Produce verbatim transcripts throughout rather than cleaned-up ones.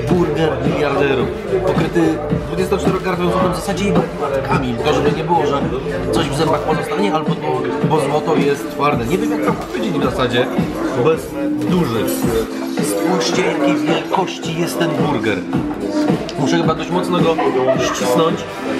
Burger miliarderów, pokryty dwudziestoczterokartowym złotem, w zasadzie jego kamień, to żeby nie było, że coś w zębach pozostanie, albo to, bo złoto jest twarde. Nie wiem jak to powiedzieć w zasadzie, bo jest duży. Spójrzcie jakiej wielkości jest ten burger. Muszę chyba dość mocno go ścisnąć.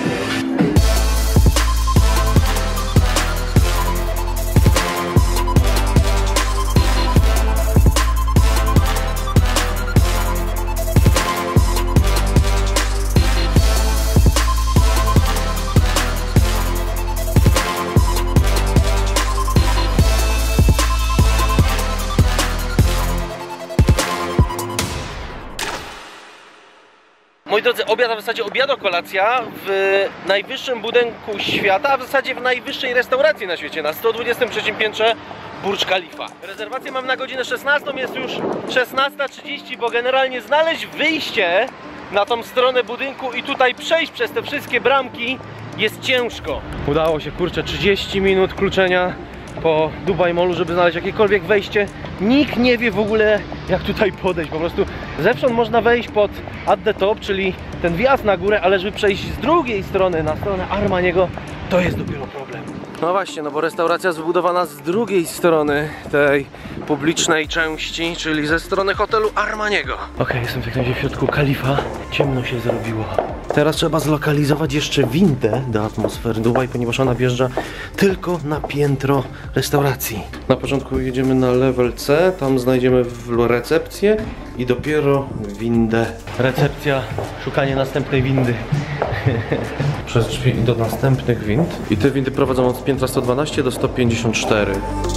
Moi drodzy, obiad, a w zasadzie obiado-kolacja w najwyższym budynku świata, a w zasadzie w najwyższej restauracji na świecie, na sto dwudziestym trzecim piętrze Burcz Khalifa. Rezerwację mam na godzinę szesnastą, jest już szesnasta trzydzieści, bo generalnie znaleźć wyjście na tą stronę budynku i tutaj przejść przez te wszystkie bramki jest ciężko. Udało się, kurczę, trzydzieści minut kluczenia po Dubai Mallu, żeby znaleźć jakiekolwiek wejście. Nikt nie wie w ogóle jak tutaj podejść, po prostu zewsząd można wejść pod at the top, czyli ten wjazd na górę, ale żeby przejść z drugiej strony na stronę Armaniego, to jest dopiero problem. No właśnie, no bo restauracja jest wybudowana z drugiej strony tej publicznej części, czyli ze strony hotelu Armaniego. Okej, okay, jestem w takim razie w środku Khalifa. Ciemno się zrobiło. Teraz trzeba zlokalizować jeszcze windę do atmosfery Dubaj, ponieważ ona wjeżdża tylko na piętro restauracji. Na początku jedziemy na level C, tam znajdziemy recepcję i dopiero windę. Recepcja, szukanie następnej windy. Przez drzwi do następnych wind. I te windy prowadzą od piętra sto dwanaście do sto pięćdziesiąt cztery.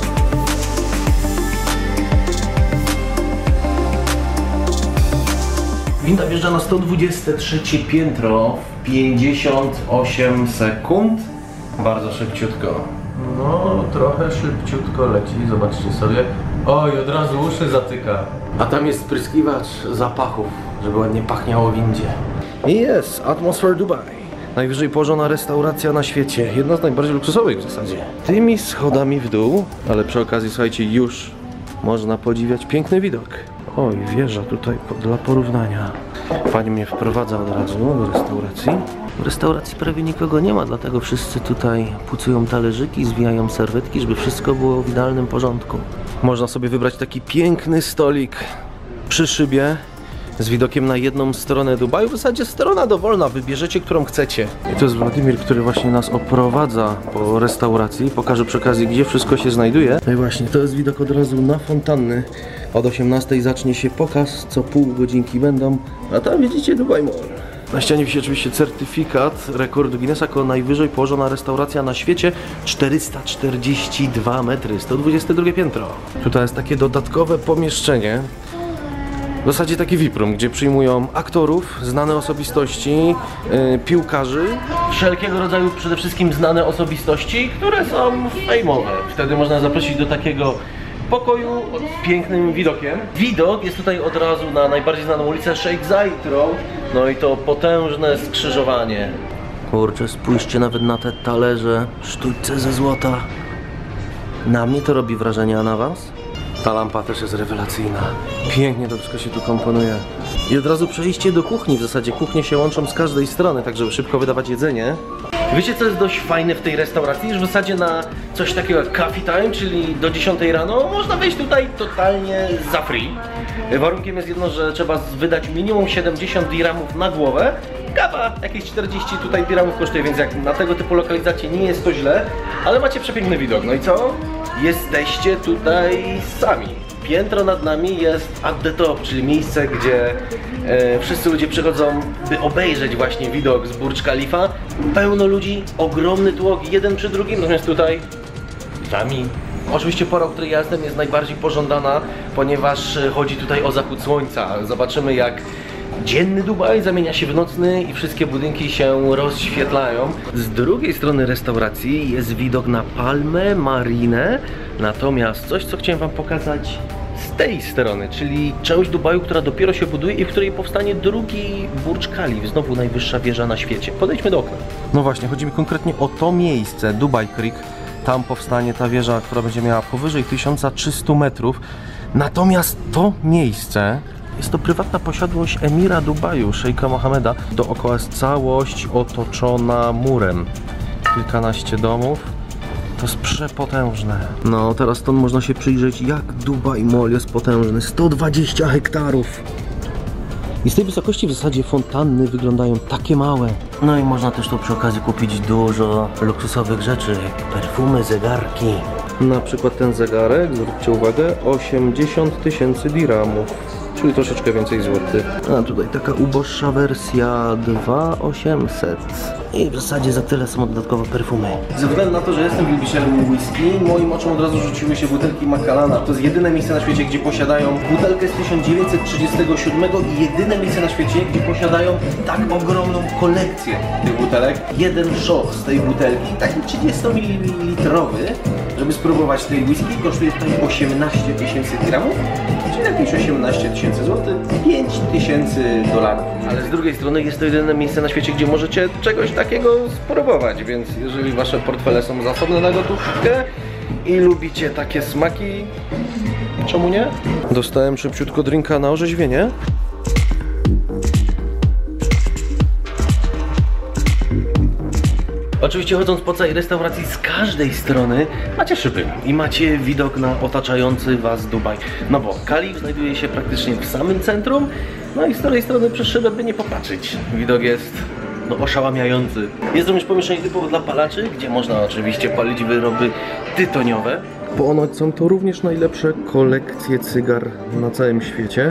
Winda wjeżdża na sto dwudzieste trzecie piętro w pięćdziesiąt osiem sekund. Bardzo szybciutko. No, trochę szybciutko leci, zobaczcie sobie. Oj, od razu uszy zatyka. A tam jest spryskiwacz zapachów, żeby ładnie pachniało w windzie. I jest Atmosphere Dubai. Najwyżej położona restauracja na świecie. Jedna z najbardziej luksusowych w zasadzie. Tymi schodami w dół, ale przy okazji, słuchajcie, już można podziwiać piękny widok. Oj, wieża tutaj dla porównania. Pani mnie wprowadza od razu do restauracji. W restauracji prawie nikogo nie ma, dlatego wszyscy tutaj pucują talerzyki, zwijają serwetki, żeby wszystko było w idealnym porządku. Można sobie wybrać taki piękny stolik przy szybie z widokiem na jedną stronę Dubaju. W zasadzie strona dowolna, wybierzecie którą chcecie. I to jest Władimir, który właśnie nas oprowadza po restauracji. Pokażę przy okazji, gdzie wszystko się znajduje. No i właśnie, to jest widok od razu na fontanny. Od osiemnastej zacznie się pokaz, co pół godzinki będą, a tam widzicie Dubai Mall. Na ścianie wisi oczywiście certyfikat rekordu Guinnessa jako najwyżej położona restauracja na świecie, czterysta czterdzieści dwa metry, sto dwudzieste drugie piętro. Tutaj jest takie dodatkowe pomieszczenie, w zasadzie taki V I P room, gdzie przyjmują aktorów, znane osobistości, yy, piłkarzy. Wszelkiego rodzaju przede wszystkim znane osobistości, które są fejmowe. Wtedy można zaprosić do takiego pokoju z pięknym widokiem. Widok jest tutaj od razu na najbardziej znaną ulicę Sheikh Zayed Road. No i to potężne skrzyżowanie. Kurczę, spójrzcie nawet na te talerze, sztućce ze złota. Na mnie to robi wrażenie, a na was? Ta lampa też jest rewelacyjna. Pięknie to wszystko się tu komponuje. I od razu przejście do kuchni. W zasadzie kuchnie się łączą z każdej strony, tak żeby szybko wydawać jedzenie. Wiecie, co jest dość fajne w tej restauracji? Że w zasadzie na coś takiego jak coffee time, czyli do dziesiątej rano, można wejść tutaj totalnie za free. Warunkiem jest jedno, że trzeba wydać minimum siedemdziesiąt dirhamów na głowę. Kawa jakieś czterdzieści tutaj dirhamów kosztuje, więc jak na tego typu lokalizacje nie jest to źle, ale macie przepiękny widok. No i co? Jesteście tutaj sami. Piętro nad nami jest at the top, czyli miejsce, gdzie e, wszyscy ludzie przychodzą, by obejrzeć właśnie widok z Burcz Khalifa. Pełno ludzi, ogromny tłok, jeden przy drugim, natomiast tutaj sami. Oczywiście pora, o której ja jestem, jest najbardziej pożądana, ponieważ chodzi tutaj o zachód słońca. Zobaczymy, jak dzienny Dubaj zamienia się w nocny i wszystkie budynki się rozświetlają. Z drugiej strony restauracji jest widok na Palmę, Marinę. Natomiast coś, co chciałem wam pokazać z tej strony, czyli część Dubaju, która dopiero się buduje i w której powstanie drugi Burcz Khalif, znowu najwyższa wieża na świecie. Podejdźmy do okna. No właśnie, chodzi mi konkretnie o to miejsce, Dubai Creek. Tam powstanie ta wieża, która będzie miała powyżej tysiąc trzysta metrów. Natomiast to miejsce Jest to prywatna posiadłość emira Dubaju, szejka Mohameda. Dookoła jest całość otoczona murem. Kilkanaście domów. To jest przepotężne. No, teraz stąd można się przyjrzeć, jak Dubaj Mall jest potężny. sto dwadzieścia hektarów. I z tej wysokości w zasadzie fontanny wyglądają takie małe. No i można też tu przy okazji kupić dużo luksusowych rzeczy, jak perfumy, zegarki. Na przykład ten zegarek, zwróćcie uwagę, osiemdziesiąt tysięcy dirhamów, czyli troszeczkę więcej złotych. A tutaj taka uboższa wersja dwa tysiące osiemset. I w zasadzie za tyle są dodatkowo perfumy. Ze względu na to, że jestem wielbicielem whisky, moim oczom od razu rzuciły się butelki Macallana. To jest jedyne miejsce na świecie, gdzie posiadają butelkę z tysiąc dziewięćset trzydziestego siódmego i jedyne miejsce na świecie, gdzie posiadają tak ogromną kolekcję tych butelek. Jeden shot z tej butelki, taki trzydziestomililitrowy, żeby spróbować tej whisky, kosztuje tutaj osiemnaście tysięcy dirhamów, czyli jakieś osiemnaście tysięcy złotych, pięć tysięcy dolarów. Ale z drugiej strony jest to jedyne miejsce na świecie, gdzie możecie czegoś takiego spróbować, więc jeżeli wasze portfele są zasobne na gotówkę i lubicie takie smaki, czemu nie? Dostałem szybciutko drinka na orzeźwienie. Oczywiście chodząc po całej restauracji z każdej strony macie szyby i macie widok na otaczający was Dubaj. No bo Kalif znajduje się praktycznie w samym centrum, no i z tej strony przez szybę by nie popatrzeć. Widok jest no oszałamiający. Jest również pomieszczenie typowo dla palaczy, gdzie można oczywiście palić wyroby tytoniowe. Ponoć są to również najlepsze kolekcje cygar na całym świecie.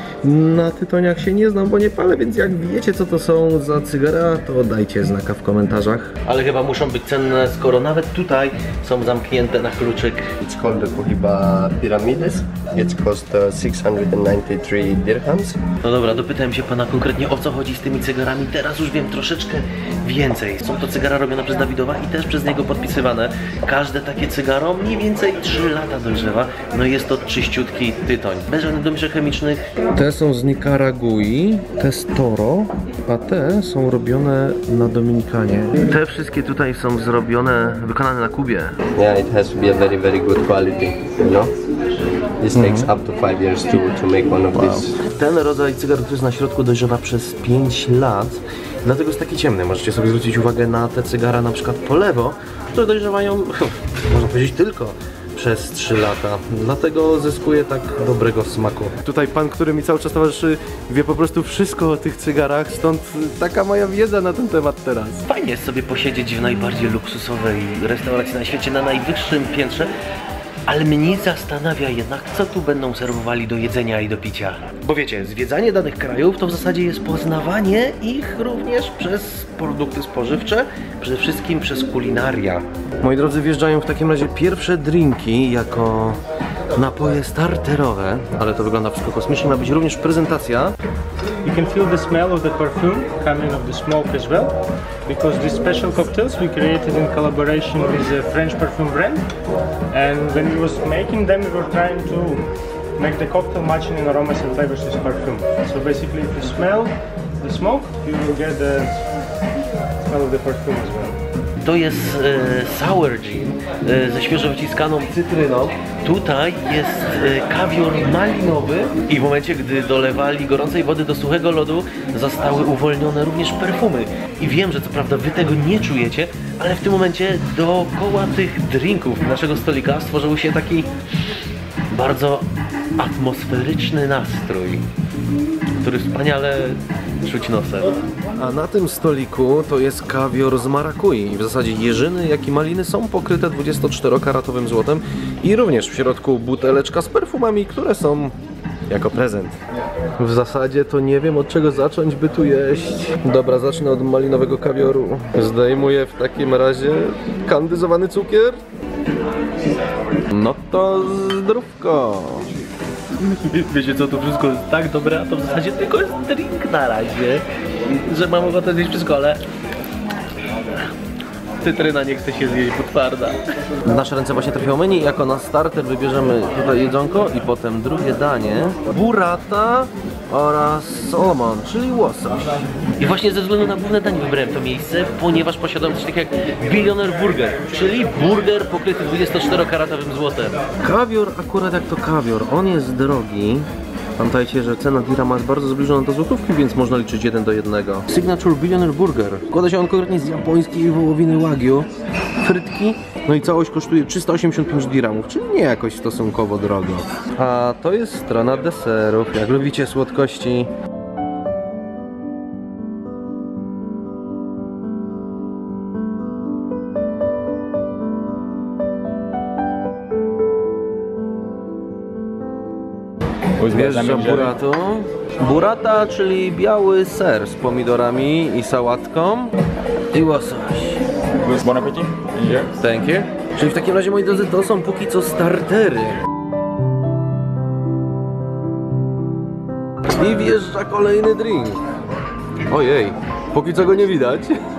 Na tytoniach się nie znam, bo nie palę, więc jak wiecie, co to są za cygara, to dajcie znaka w komentarzach. Ale chyba muszą być cenne, skoro nawet tutaj są zamknięte na kluczyk. It's called the Cohiba Pyramides. It cost uh, six hundred ninety-three dirhams. No dobra, dopytałem się pana konkretnie, o co chodzi z tymi cygarami. Teraz już wiem troszeczkę więcej. Są to cygara robione przez Dawidowa i też przez niego podpisywane. Każde takie cygaro mniej więcej trzy lata dojrzewa. No jest to czyściutki tytoń. Bez żadnych domieszek chemicznych. Te są z Nikaragui, te z Toro, a te są robione na Dominikanie. Te wszystkie tutaj są zrobione, wykonane na Kubie. Yeah, it has to be a very, very good quality, you know? This takes up to five years to, to make one of these. Ten rodzaj cygar, który jest na środku, dojrzewa przez pięć lat, dlatego jest taki ciemny. Możecie sobie zwrócić uwagę na te cygara na przykład po lewo, które dojrzewają, można powiedzieć, tylko przez trzy lata. Dlatego zyskuje tak dobrego smaku. Tutaj pan, który mi cały czas towarzyszy, wie po prostu wszystko o tych cygarach, stąd taka moja wiedza na ten temat teraz. Fajnie jest sobie posiedzieć w najbardziej luksusowej restauracji na świecie, na najwyższym piętrze. Ale mnie zastanawia jednak, co tu będą serwowali do jedzenia i do picia. Bo wiecie, zwiedzanie danych krajów to w zasadzie jest poznawanie ich również przez produkty spożywcze, przede wszystkim przez kulinaria. Moi drodzy, wjeżdżają w takim razie pierwsze drinki jako napoje starterowe, ale to wygląda wszystko kosmicznie. Ma być również prezentacja. You can feel the smell of the perfume coming of the smoke as well, because these special cocktails we created in collaboration with a French perfume brand, and when we was making them we were trying to make the cocktail matching in aromas and flavors this perfume. So basically if you smell the smoke, you will get the smell of the perfume as well. To jest e, sour gin e, ze świeżo wyciskaną cytryną. Tutaj jest e, kawior malinowy i w momencie, gdy dolewali gorącej wody do suchego lodu, zostały uwolnione również perfumy. I wiem, że co prawda wy tego nie czujecie, ale w tym momencie dookoła tych drinków naszego stolika stworzył się taki bardzo atmosferyczny nastrój, który wspaniale rzuci nosem. A na tym stoliku to jest kawior z marakui. W zasadzie jeżyny, jak i maliny są pokryte dwudziestoczterokaratowym złotem i również w środku buteleczka z perfumami, które są jako prezent. W zasadzie to nie wiem, od czego zacząć, by tu jeść. Dobra, zacznę od malinowego kawioru. Zdejmuję w takim razie kandyzowany cukier. No to zdrówko. Wiecie co, to wszystko jest tak dobre, a to w zasadzie tylko jest drink na razie, że mam ochotę zjeść wszystko, ale cytryna nie chce się zjeść, bo twarda. Nasze ręce właśnie trafią menu. Jako na starter wybierzemy tutaj jedzonko i potem drugie danie, burrata oraz salmon, czyli łosoś. I właśnie ze względu na główne danie wybrałem to miejsce, ponieważ posiadam coś takiego jak Billionaire Burger, czyli burger pokryty dwudziestoczterokaratowym złotem. Kawior akurat jak to kawior, on jest drogi, Pamiętajcie, że cena dirhama jest bardzo zbliżona do złotówki, więc można liczyć jeden do jednego. Signature Billionaire Burger. Składa się on konkretnie z japońskiej wołowiny wagyu, frytki, no i całość kosztuje trzysta osiemdziesiąt pięć dirhamów, czyli nie jakoś stosunkowo drogo. A to jest strona deserów. Jak lubicie słodkości, wjeżdża burato. Burrata, czyli biały ser z pomidorami i sałatką i łosoś. Bon appetit. Thank you. Czyli w takim razie, moi drodzy, to są póki co startery. I wjeżdża kolejny drink. Ojej, póki co go nie widać.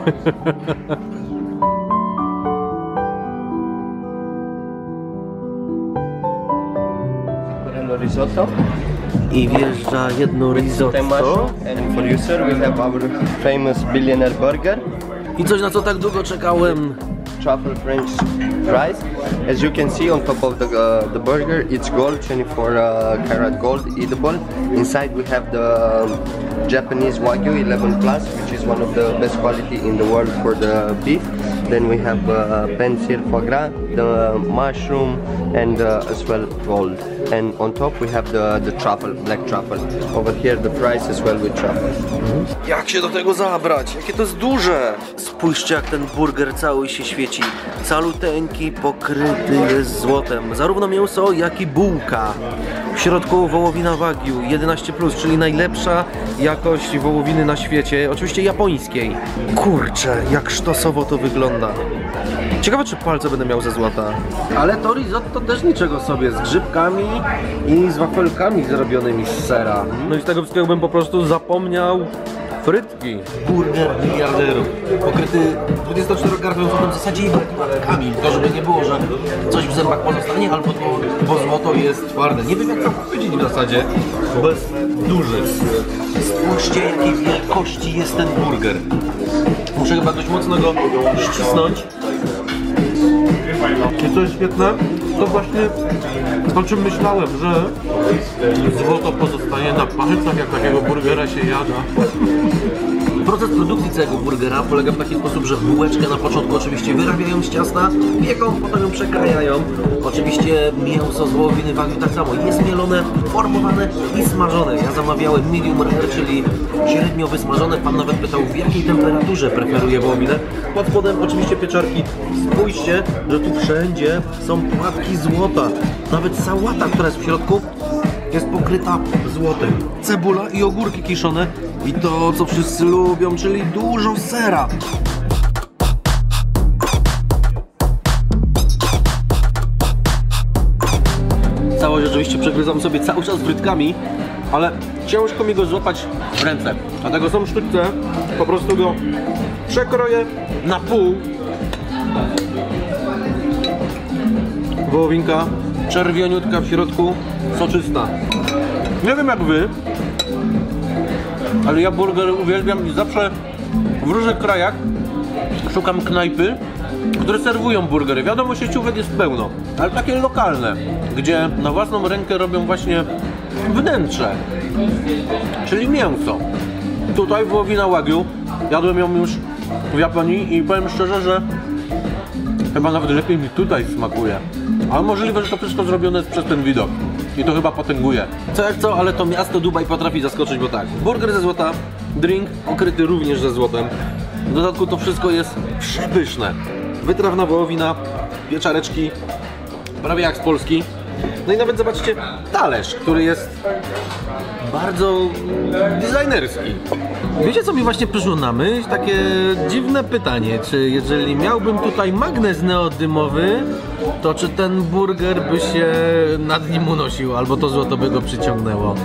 Risotto. I wjeżdża jedno risotto. And for you, sir, we have our famous billionaire burger. I coś, na co tak długo czekałem. Truffle French fries. As you can see on top of the uh, the burger, it's gold, twenty-four uh, karat gold, eatable. Inside we have the um, Japanese Wagyu eleven plus, which is one of the best quality in the world for the beef. Then we have uh, Pensir foie gras, the mushroom, and uh, as well gold. And on top we have the the truffle, black truffle. Over here the fries as well with truffle. Jak się do tego zabrać? Jakie to jest duże! Spójrzcie, jak ten burger cały się świeci. Caluteńki, pokryty jest złotem. Zarówno mięso, jak i bułka. W środku wołowina Wagyu jedenaście plus, czyli najlepsza jakość wołowiny na świecie. Oczywiście japońskiej. Kurczę, jak sztosowo to wygląda. Ciekawe, czy palce będę miał ze złota. Ale to risotto też niczego sobie, z grzybkami i z wafelkami zrobionymi z sera. No i z tego wszystkiego bym po prostu zapomniał frytki. Burger miliarderów, pokryty dwudziestoczterokartowym złotem, w zasadzie i wafelkami. To żeby nie było, że coś w zębach pozostanie, albo to, bo złoto jest twarde. Nie wiem, jak to powiedzieć w zasadzie, bo jest duży. Spójrzcie, jakiej wielkości jest ten burger. Muszę chyba dość mocno go ścisnąć. I co jest świetne, to właśnie o czym myślałem, że złoto pozostaje na palcach, jak takiego burgera się jada. Proces produkcji całego burgera polega w taki sposób, że bułeczkę na początku oczywiście wyrabiają z ciasta, pieką, potem ją przekrajają. Oczywiście mięso z wołowiny Wagyu tak samo jest mielone, formowane i smażone. Ja zamawiałem medium rare, czyli średnio wysmażone. Pan nawet pytał, w jakiej temperaturze preferuje wołowinę. Pod spodem oczywiście pieczarki. Spójrzcie, że tu wszędzie są płatki złota. Nawet sałata, która jest w środku, jest pokryta złotem. Cebula i ogórki kiszone i to, co wszyscy lubią, czyli dużo sera. Całość oczywiście przegryzam sobie cały czas frytkami, ale ciężko mi go złapać w ręce. Dlatego są sztućce, po prostu go przekroję na pół. Wołowinka czerwioniutka w środku, soczysta. Nie wiem jak wy, ale ja burger uwielbiam i zawsze w różnych krajach szukam knajpy, które serwują burgery. Wiadomo, sieciówek jest pełno, ale takie lokalne, gdzie na własną rękę robią właśnie wnętrze, czyli mięso. Tutaj wołowina Wagyu, jadłem ją już w Japonii i powiem szczerze, że chyba nawet lepiej mi tutaj smakuje. Ale możliwe, że to wszystko zrobione jest przez ten widok. I to chyba potęguje. Co jak co, ale to miasto Dubaj potrafi zaskoczyć, bo tak. Burger ze złota, drink okryty również ze złotem. W dodatku to wszystko jest przepyszne. Wytrawna wołowina, pieczareczki, prawie jak z Polski. No i nawet zobaczcie talerz, który jest bardzo designerski. Wiecie, co mi właśnie przyszło na myśl? Takie dziwne pytanie, czy jeżeli miałbym tutaj magnes neodymowy, to czy ten burger by się nad nim unosił, albo to złoto by go przyciągnęło?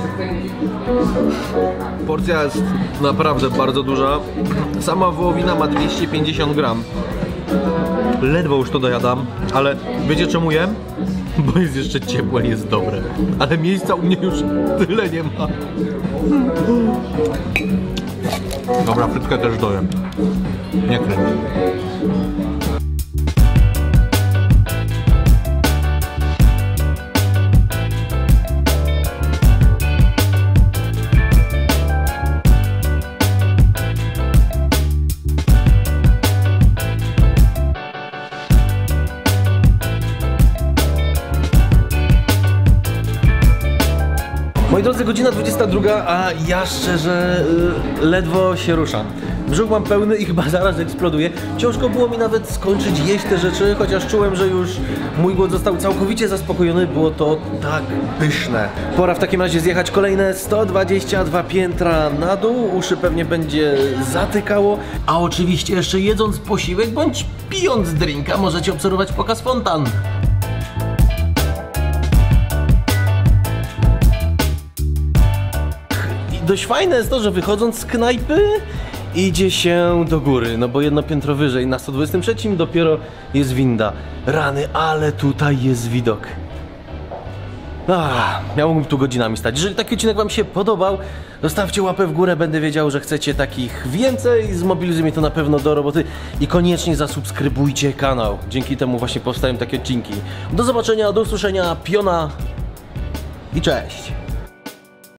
Porcja jest naprawdę bardzo duża. Sama wołowina ma dwieście pięćdziesiąt gram. Ledwo już to dojadam, ale wiecie czemu jem? Bo jest jeszcze ciepłe, jest dobre. Ale miejsca u mnie już tyle nie ma. Dobra, frytkę też dojem. Nie kręć. Moi drodzy, godzina dwudziesta druga, a ja szczerze y, ledwo się ruszam. Brzuch mam pełny i chyba zaraz eksploduje. Ciężko było mi nawet skończyć jeść te rzeczy, chociaż czułem, że już mój głód został całkowicie zaspokojony. Było to tak pyszne. Pora w takim razie zjechać kolejne sto dwadzieścia dwa piętra na dół. Uszy pewnie będzie zatykało. A oczywiście jeszcze jedząc posiłek bądź pijąc drinka możecie obserwować pokaz fontan. Dość fajne jest to, że wychodząc z knajpy idzie się do góry, no bo jedno piętro wyżej, na sto dwudziestym trzecim dopiero jest winda. Rany, ale tutaj jest widok. Ach, miałbym tu godzinami stać. Jeżeli taki odcinek wam się podobał, zostawcie łapę w górę, będę wiedział, że chcecie takich więcej, zmobilizuje mnie to na pewno do roboty i koniecznie zasubskrybujcie kanał. Dzięki temu właśnie powstają takie odcinki. Do zobaczenia, do usłyszenia, piona i cześć!